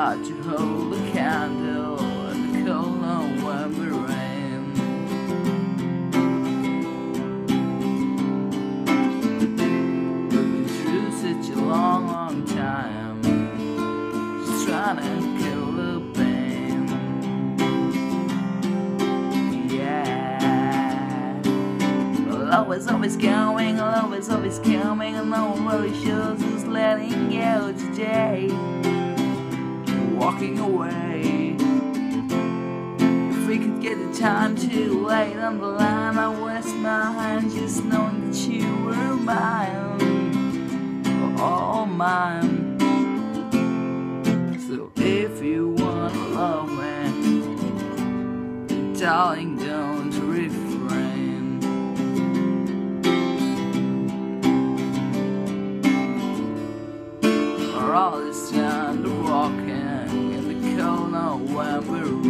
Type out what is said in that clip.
hard to hold a candle in the cold November rain. Been through such a long time, just trying to kill the pain. Yeah, love is always coming, love is always coming, and no one really shows us letting go today. Walking away. If we could get the time too late on the line, I waste my hand just knowing that you were mine, all mine. So if you wanna love me, darling, don't refrain. For all this time to walking in the cold November